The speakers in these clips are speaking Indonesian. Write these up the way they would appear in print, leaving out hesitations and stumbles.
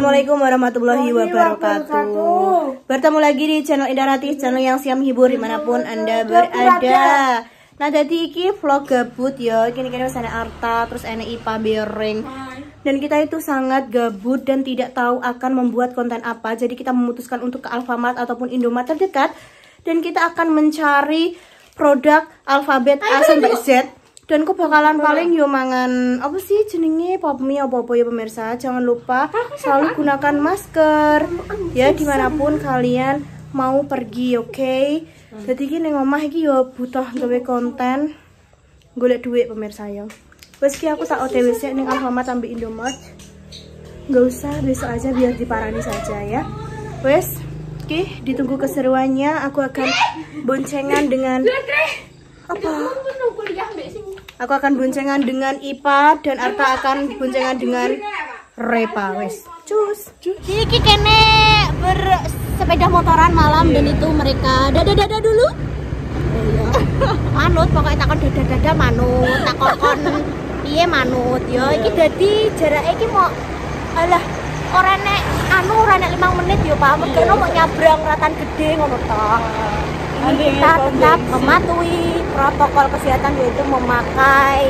Assalamualaikum warahmatullahi wabarakatuh. Bertemu lagi di channel Indah Ratih, channel yang siap menghibur dimanapun Anda berada. Nah, jadi iki vlog gabut ya. Kini-kini ada Arta, terus ada Ipa Bereng. Dan kita itu sangat gabut dan tidak tahu akan membuat konten apa. Jadi kita memutuskan untuk ke Alfamart ataupun Indomaret terdekat. Dan kita akan mencari produk alfabet A sampai Z. Dan aku bakalan paling yo mangan apa sih jenenge pop mie apa-apa ya pemirsa. Jangan lupa selalu gunakan masker ya dimanapun kalian mau pergi, oke? Jadi gini ngomah iki yo butuh gawe konten golek duit pemirsa yo. Wes ki aku tak OTW sik ning Alfamart sampai Indomaret. Nggak usah, besok aja biar diparani saja ya. Wes, oke, ditunggu keseruannya. Aku akan boncengan dengan apa? Aku akan boncengan dengan Ipa dan Arta akan boncengan dengan Repa. Wes, cus. Iki kene bersepeda motoran malam dan itu mereka dada dulu. Manut pokoknya takon dada manut, takon piye manut yo. Iki dadi jarake iki mau alah ora nek ora nek 5 menit yo Pak. Mergo mau nyabrang ratan gede ngono to. Kita tetap mematuhi protokol kesehatan yaitu memakai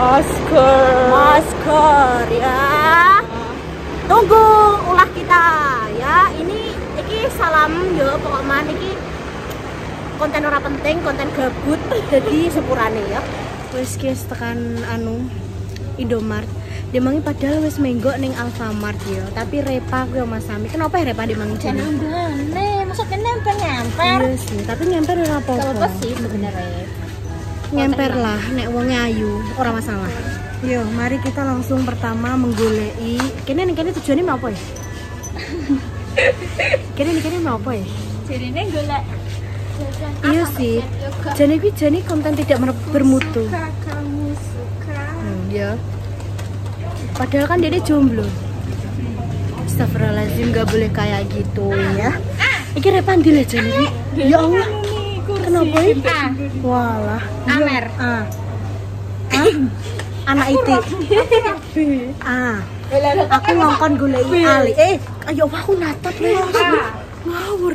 masker ya. Tunggu ulah kita ya. Ini salam yo pokoknya iki konten ora penting, konten gabut jadi sepurane ya. Wes guys tekan Indomaret. Demangi padahal wis menggok ning Alfamart yo, tapi Repa ku Mas Sami. Kenapa ya Repa demangi jane? Maksudnya nyemper. Iya sih, tapi nyemper ora apa-apa. Apa sih sebenarnya? Nyemper lah, nek wong ayu, ora masalah. Yo, mari kita langsung pertama menggoleki. Kene tujuannya mau apa ya? Kene mau apa ya? Jarine golek. Iya sih. Jane konten tidak bermutu. Kamu suka. Ya. Padahal kan dia jomblo. Astagfirullahaladzim, gak boleh kayak gitu ya. Iki Repa ndile jane iki. Ya Allah. Kenapa ini? Walah. Amer. Anak itu. Aku ngongkon goleki Ali. Ayo aku natap ya. Ngawur.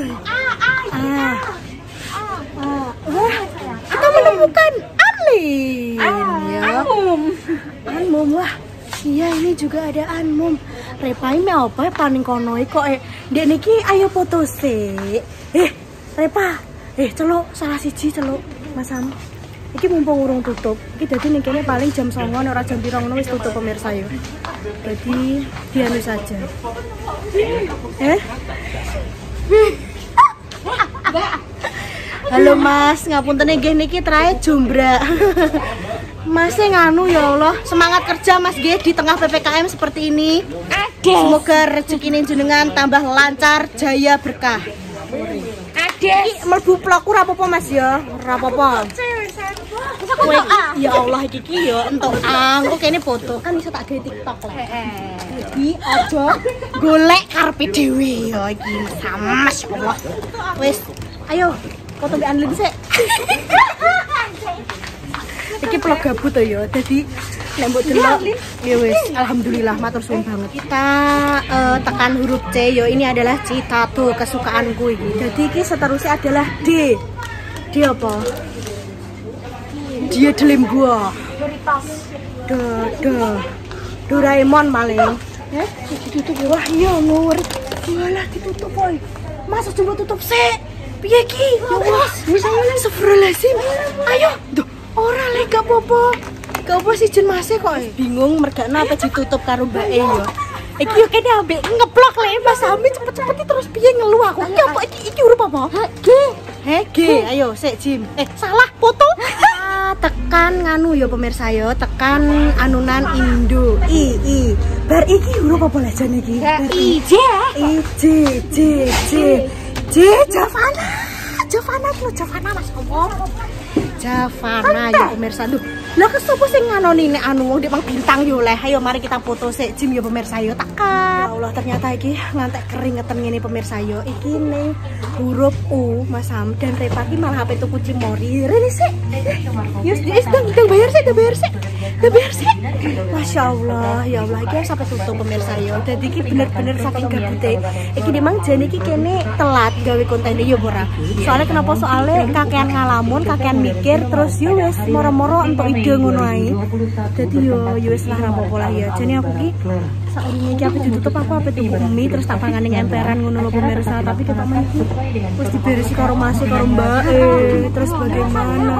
Kita menemukan Alin. Ya. Anmum wah. Iya ini juga ada Anmum. Repa ini apa paling kono kok dek niki ayo foto sih. Repa. Celuk salah siji celuk Mas Sam. Iki mumpung urung tutup. Iki dadi ning kene paling jam 09.00 ora jam 02.00 wis tutup pemirsa yo. Jadi dianu saja. Halo Mas, ngapunten nggih niki trae jombra. Mas nganu ya Allah, semangat kerja Mas nggih di tengah PPKM seperti ini. Semoga rezeki jenengan tambah lancar, jaya berkah. Iki mlebu vlogku ora apa-apa Mas ya, ora apa-apa. Ya Allah iki yo entuk engko kene foto kan iso tak gawe TikTok lah. Jadi aja golek karepe dhewe ya iki samas Allah. Wis, ayo foto mbek Anlin sik. Iki vlog gabut to ya. Dadi nek mbok delok ya wis alhamdulillah matur suwun banget. Kita tekan huruf C yo. Ini adalah citato kesukaanku iki. Jadi iki seterusnya adalah D. D apa? Dia Delimbuah. Doraemon paling. Ditutup wah iya nur. Malah ditutup boy. Masa coba tutup sik. Piye ki? Ya wis. Astagfirullahalazim. Ayo. Duh, ora lek gak apa-apa. Gak apa sih jen Mas kok bingung mergakno apa ditutup karo mbake ya. Iki yo kene ambek ngeblok le Mas Sami cepet-cepet terus piye ngelu aku. Iki apa iki huruf apa? G. Ayo sik Jim. Salah foto. Tekan nganu ya pemirsa yo, tekan anunan Indo. I. Bar iki huruf apa lah jane iki? J Javana Mas Omor. Javana ya pemirsa tuh. Lah kesopo sing nganoni nek anu wong Depang bintang yo leh. Ayo mari kita foto sik Jim ya pemirsa yo tekan. Ya Allah ternyata iki ngantek keringetan ngene pemirsa yo. Iki ning huruf U Mas Sam dan Repa iki malah HP tuku Cimori. Rene sik. Yes, udah bayar sik. biar sih. Masya Allah, ya Allah, iki sampai tutup pemirsa yo. Jadi iki bener-bener saking gabute. Iki dimang jane iki kene telat gawe konten yo ora. Soalnya kenapa? Soalnya kakean ngalamun, kakean mikir, terus yo wis moro-moro entuk ide ngono ae. Dadi yo wis lah rapopo lah ya. Jane aku iki saurunge iki aku ditutup apa tuku mie terus tak pangane emperan ngono lho pemirsa, tapi ketok men iki wis diberesi karo Mas karo Mbak terus bagaimana?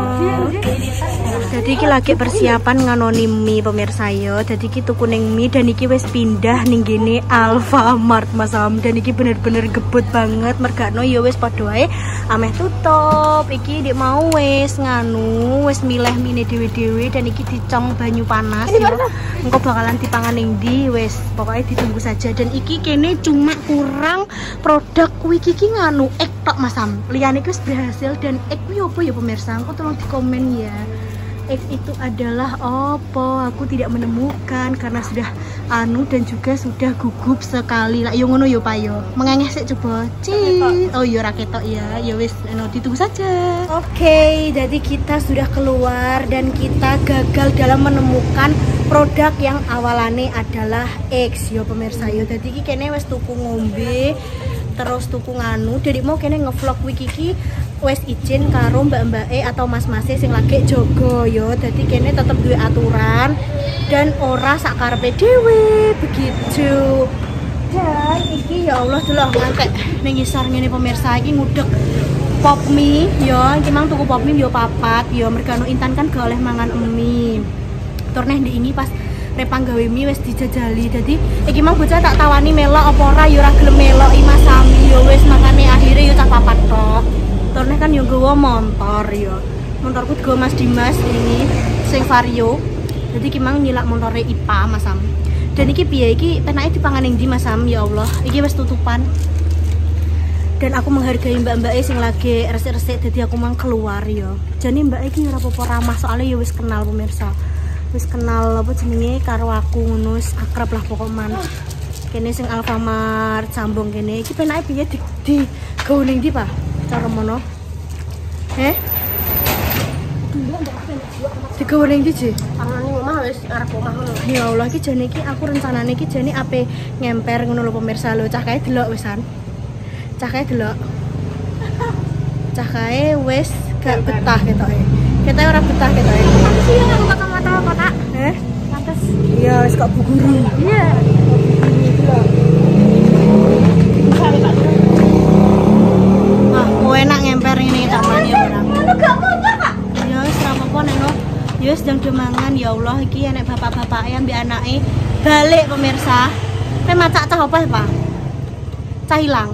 Jadi iki lagi persiapan nganoni mie pemirsa yo. Jadi iki tuku ning mie dan iki wis pindah ning gene Alfamart Mas Am. Dan iki bener-bener gebut banget mergakno yo wis padha ae ameh tutup. Iki dik mau wis nganu wis milih mie dhewe-dhewe dan iki dicong banyu panas yo. Engko bakalan dipangan ning ndi wis pokoknya ditunggu saja. Dan iki kene cuma kurang produk kuwi iki nganu ek tok Mas Am. Liyane wis berhasil dan ek kuwi opo ya pemirsa? Engko tolong di komen ya. X itu adalah opo, aku tidak menemukan karena sudah anu dan juga sudah gugup sekali lah. Yo ngono yo payo mengengeh sik coba oh yo raketok ya wis ditunggu saja. Oke, jadi kita sudah keluar dan kita gagal dalam menemukan produk yang awalane adalah X yo pemirsa yo. Jadi iki kene wis tuku ngombe terus tuku nganu, jadi mau kene ngevlog wiki wes izin karo mbak-mbake atau mas-mase sing lagi jogo yo. Jadi kene tetep duwe aturan dan ora sakarepe dhewe begitu. Dan iki ya Allah delok ngantek ning ngisor ngene pemirsa iki ngudek pop mie yo. Iki mang tuku pop mie yo papat yo mergano Intan kan gak oleh mangan mie. Tur neh ndek ini pas repang gawe mie wis dijajali. Jadi iki mau bocah tak tawani melok apa ora yo ora gelem melok Mas Sami yo wis makane akhire yo cah papat tok. Turne kan yo nggawa motor yo. Motorku digawa Mas Dimas ini sing Vario. Jadi iki mang nyilak motore IPA Mas Sam. Dan iki piye iki penake dipangan ning ndi Mas Sam ya Allah. Iki wis tutupan. Dan aku menghargai mbak-mbake sing lagi resik-resik jadi aku mang keluar yo. Jane mbak iki ora apa-apa ramah soalnya yo wis kenal pemirsa. Wis kenal apa jenenge karo aku ngono akrab lah pokoknya. Kene sing Alfamart sambung kene iki penake piye di gawe ning ndi Pak? Cara mono. Digawe ning ndi sih? Pangane omah wis arep omah ngono. Ya Allah iki jane iki aku rencanane iki jane ape ngemper ngono lho pemirsa lho. Cah kae delok wisan. Cah kae delok. Cah kae wis gak betah ketoke. Ketoke ora betah ketoke. Pantes yo aku kacamata kotak. Pantes. Iya wis kok bu guru. Iya. Wah, kowe enak ngemper ngene tak mani ora. Ngono gak apa-apa, Pak. Ya wis ora apa-apa nek no. Ya wis ndang mangan ya Allah iki enek bapak-bapake ambek anake balik pemirsa. Kowe macak cah apa, Pak? Cah ilang.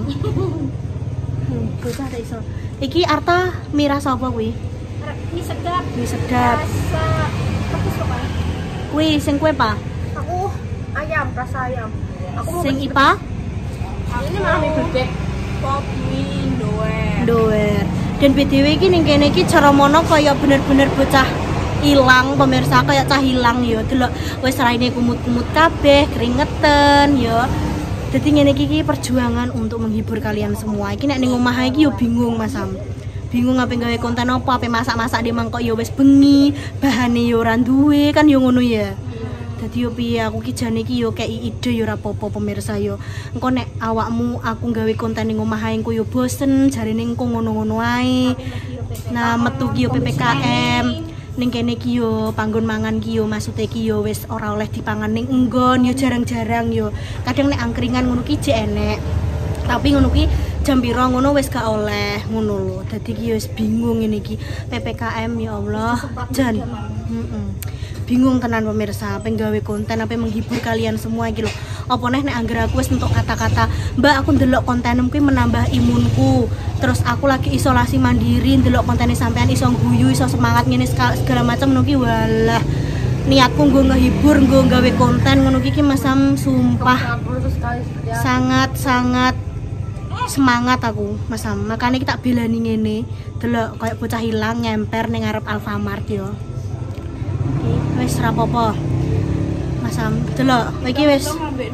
Bocah iso. Iki Arta mie rasa apa kuwi? Mie sedap. Mie sedap. Rasa pedes kok, Pak. Kuwi sing kowe, Pak? Aku ayam, rasa ayam. Aku mau Sing IPA? ini malah mie bebek. Pop mie Doer. Dan BTW iki ning kene iki cara mono kaya bener-bener bocah ilang pemirsa, kayak cah hilang yo. Delok wis raine kumut-kumut kabeh, keringetan yo. Jadi ngene iki perjuangan untuk menghibur kalian semua. Iki nek ning omah iki yo bingung Mas Sam. Bingung apa gawe konten apa masak-masak di mangkok yo wis bengi, bahane yo ora duwe kan yo ngono ya. Dadi yo piye aku ki jane iki yo kei ide yo ora apa-apa pemirsa yo. Engko nek awakmu aku gawe konten ning omah ae engko yo bosen, jarine engko ngono-ngono ae. Nah, metu ki yo PPKM. Ning kene ki yo panggon mangan ki yo maksude ki yo wis ora oleh dipangan ning enggon yo jarang-jarang yo. Kadang nek angkringan ngono ki jek enek. Tapi ngono ki jam piro ngono wis gak oleh ngono lho. Dadi ki wis bingung ngene iki PPKM ya Allah. Jan. Bingung tenan pemirsa, pengen gawe konten apa menghibur kalian semua iki lho. Apa neh nek anggere aku wis entuk kata-kata, "Mbak, aku ndelok kontenmu kuwi menambah imunku." Terus aku lagi isolasi mandiri, ndelok kontene sampean iso guyu, iso semangat ngene segala macam ngono ki walah. Niatku nggo ngehibur, nggo gawe konten ngono ki Mas Sam sumpah. Sangat-sangat semangat aku Mas Sam. Makane kita belani ngene. Delok kayak bocah hilang ngemper ning ngarep Alfamart yo. Wis rapopo Mas Sam, delok iki wis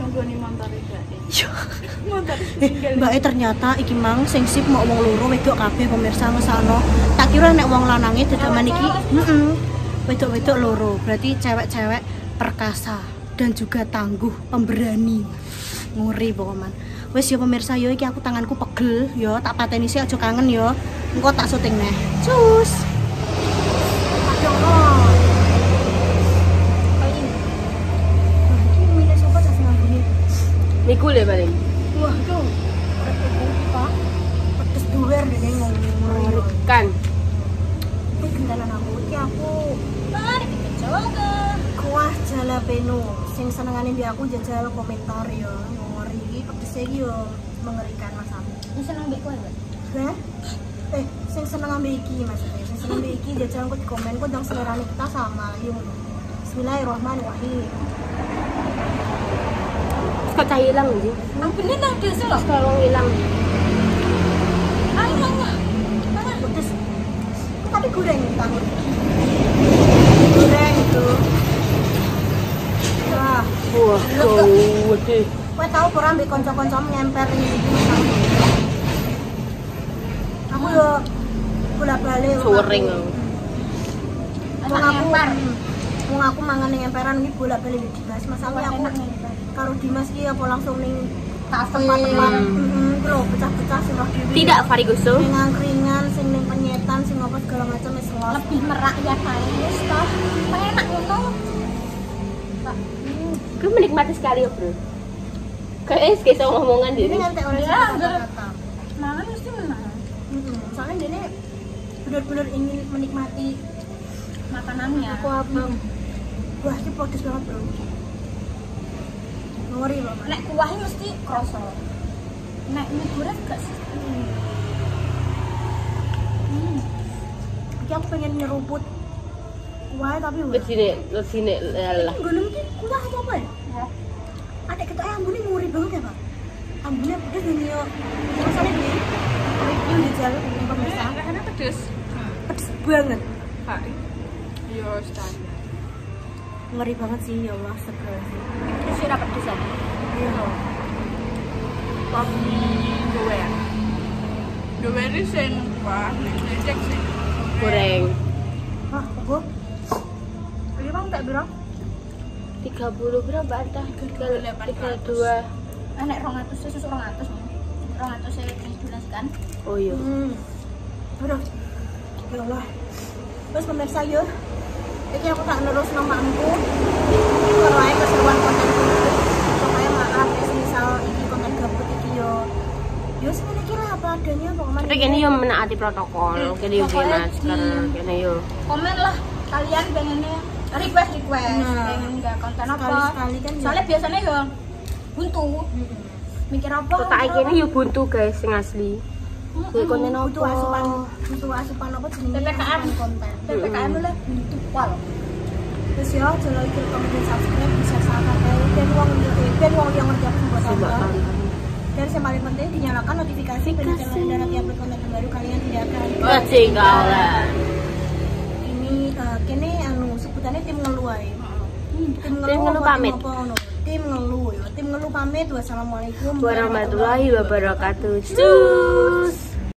Mbak ternyata iki mang sing sip mau wong loro wedok kabeh pemirsa ngesano. Tak kira nek wong lanange dedaman iki wedok-wedok loro, berarti cewek-cewek perkasa dan juga tangguh, pemberani. Ngeri pokoknya. Wes ya pemirsa yo iki aku tanganku pegel yo, tak pateni sih aja kangen yo. Engko tak syuting neh. Cus. Aduh. Iki mine sapa tas ngambune? Niku le paling. Wah, tuh. Pedes duwer dene ngomong. Kan. Iki gendalan aku mari kita coba kuah jalapeno sing senengane di aku jajal komentar ya ngori iki pedese iki yo mengerikan Mas aku. Sing seneng mbek kowe, Mbak? Sing seneng ambek iki maksudnya. Sing seneng ambek iki jajal kok di komen kok ndang selerane kita sama yo. Bismillahirrahmanirrahim. Kok cah hilang sih? Ampune nang desa lho. Sekarang hilang. Ayo nang. Mana pedes. Tapi goreng tahu. Goreng itu. Wah, Waduh. kowe tau ora ambek kanca-kanca ngemper iki aku yo bola-bali Suring. Wong aku mangan ning emperan iki bola-bali di Dimas. Masalah aku karo Dimas iki apa langsung ning tempat-tempat lho pecah-pecah sing roh dhewe. Tidak varioso. Sing angkringan, sing ning penyetan, sing apa segala macam wis lebih merakyat ae wis toh. Enak ngono. Gue menikmati sekali ya bro. Kayak kayak sama omongan Ini diri. ngantek orang kata-kata. Mangan mesti menang. Soalnya dia benar-benar ingin menikmati Makanannya. aku apa. Wah, ini pedes banget bro. Ngeri loh. Nek kuahnya mesti kroso. Nek mie goreng gak sih? Iki aku pengen nyeruput kuah tapi wah. Lesine lah. Gue nemu kuah atau apa ya? Ada kita ambune ngeri banget ya pak. Ambune pedes dan yo. Rasanya dia review di jalan di pemirsa. Karena pedes. Pedes banget. Pak. Yo standar. Ngeri banget sih ya Allah seger sih. Terus ora pedes ya? Iya. Tapi doer. Doer ini sing kuah, nek sing Goreng. Hah, kok? Beli bang tak berang? 30 berapa antah? 32. Nek 200 susu 200 nih. 200 saya dijelaskan. Oh iya. Aduh. Ya Allah. Terus pemirsa yo. Iki aku tak nerus nomorku. Kalau ae keseruan konten iki. Pokoknya maaf misal iki konten gabut iki yo. Yo sebenarnya kira apa adanya pokoknya. Tapi kini yo menaati protokol, kini yo masker, kini yo. Komen lah kalian pengennya request pengen nggak konten apa? Sekali kan. Soalnya biasanya yo buntu. Mikir apa? Tak kini yo buntu guys, sing asli. Kuwi konten butuh apa? asupan apa jenenge? PPKM konten. PPKM lah buntu pol. Terus ya jangan lupa komen subscribe bisa sahabat ben wong yang ngerti aku buat apa. Dan yang paling penting dinyalakan notifikasi biar channel Indra Rati upload konten terbaru kalian tidak akan Ketinggalan. Ini kene anu sebutannya tim ngeluh ae. Tim ngeluh pamit. Tim ngeluh ya. Tim ngeluh pamit. Wassalamualaikum Warahmatullahi wabarakatuh. Cus.